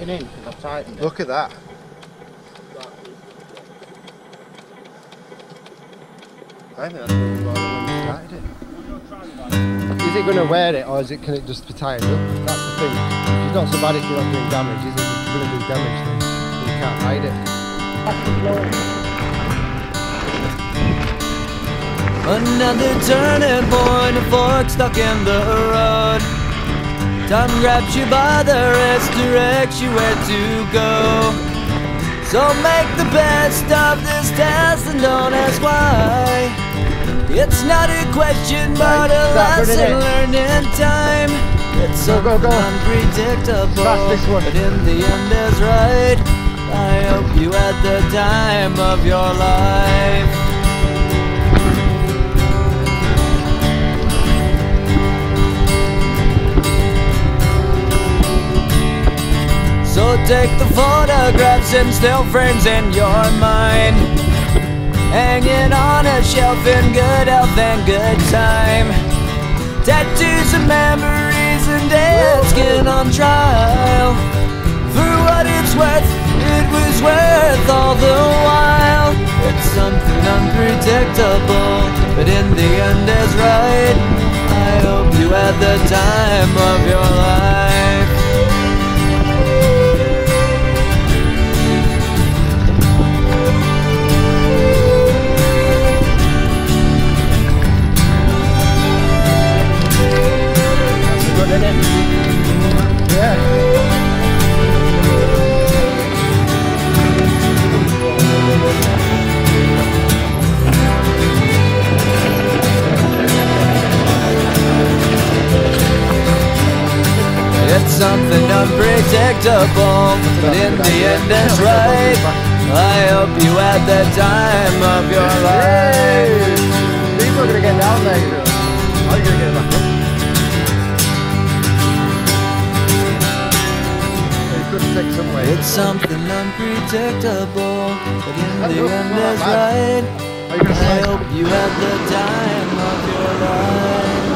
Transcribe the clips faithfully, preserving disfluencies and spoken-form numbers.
going in because I've tightened it. Look at that. I think that's really well when we started it. Is it going to wear it, or is it, can it just be tightened up? That's the thing. If it's not so bad if you're not doing damage, is it? If you're going to do damage, then you can't hide it. Another turning point, a fork stuck in the road. Time grabs you by the wrist, directs you where to go. So make the best of this test and don't ask why. It's not a question but a lesson learned in time. It's so go, go, go. unpredictable, this one. but in the end is right. I hope you had the time of your life. So take the photographs and still frames in your mind, hanging on a shelf in good health and good time. Tattoos and memories and dead skin on trial. For what it's worth, it was worth all the while. It's something unpredictable, but in the end is right. I hope you had the time of your life. It's something unpredictable, but in the end it's right. I hope you had the time of your life. People are going to get down there, you know. How are you going to get back up? It's something unpredictable, but in the end is right. I hope you had the time of your life.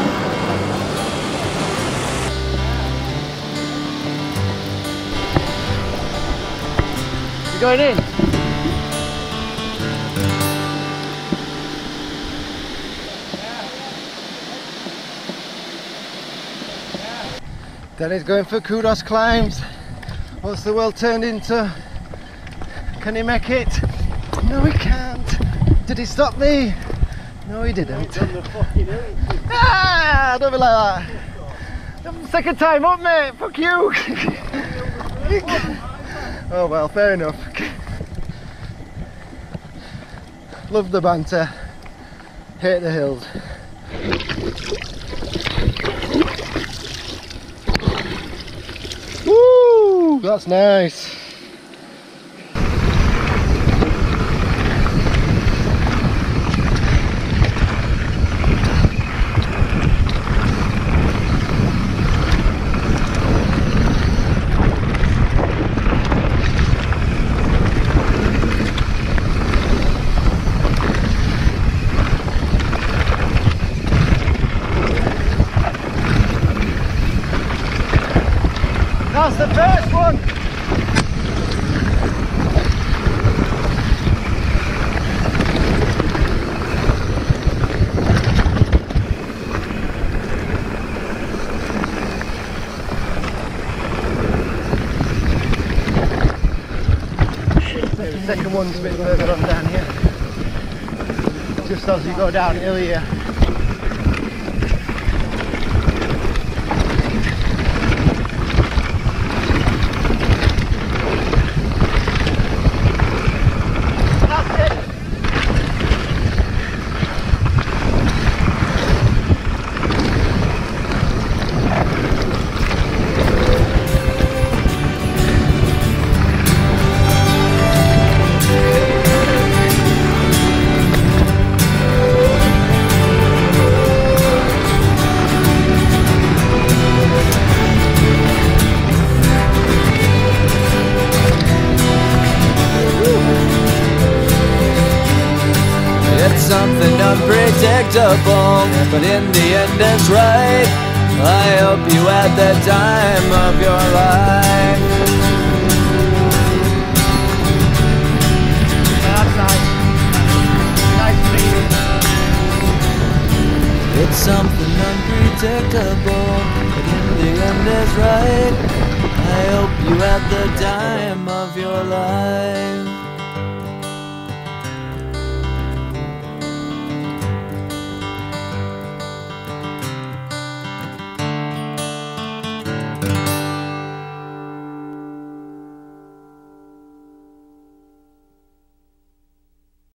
You going in? Danny's going for kudos climbs. What's the world turned into? Can he make it? No, he can't. Did he stop me? No, he didn't. Ah, don't be like that. Second time up, mate. Fuck you. Oh well, fair enough. Love the banter. Hate the hills. Woo! That's nice. That's the first one! The second one's a bit further on down here. Just as you go downhill here. Something unpredictable, but in the end it's right. I hope you had the time of your life. uncomfortable, but in the end is right. I hope you had the time of your life.